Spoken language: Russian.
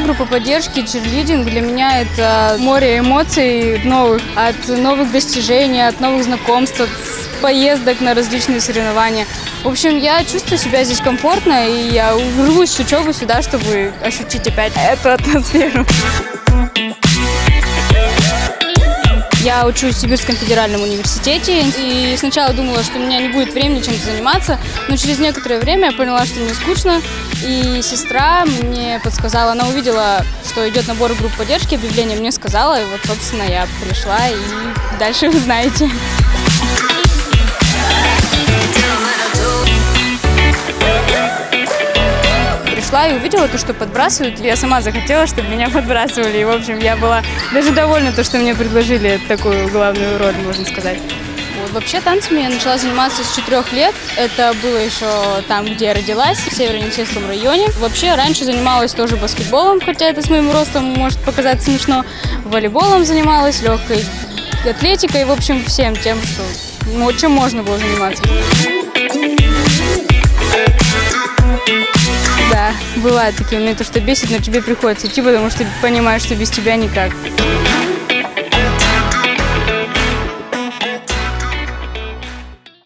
группа поддержки, чирлидинг для меня это море эмоций новых, от новых достижений, от новых знакомств, от поездок на различные соревнования. В общем, я чувствую себя здесь комфортно, и я рвусь с учебы сюда, чтобы ощутить опять эту атмосферу. Я учусь в Сибирском федеральном университете, и сначала думала, что у меня не будет времени чем-то заниматься, но через некоторое время я поняла, что мне скучно, и сестра мне подсказала, она увидела, что идет набор групп поддержки, объявление мне сказала, и вот, собственно, я пришла, и дальше вы знаете. Пришла и увидела то, что подбрасывают, я сама захотела, чтобы меня подбрасывали, и, в общем, я была даже довольна, то, что мне предложили такую главную роль, можно сказать. Вот. Вообще танцами я начала заниматься с 4 лет, это было еще там, где я родилась, в Северо-Енисейском районе. Вообще раньше занималась тоже баскетболом, хотя это с моим ростом может показаться смешно, волейболом занималась, легкой атлетикой, в общем, всем тем, что, чем можно было заниматься. Да, бывают такие моменты, что бесит, но тебе приходится идти, потому что понимаешь, что без тебя никак.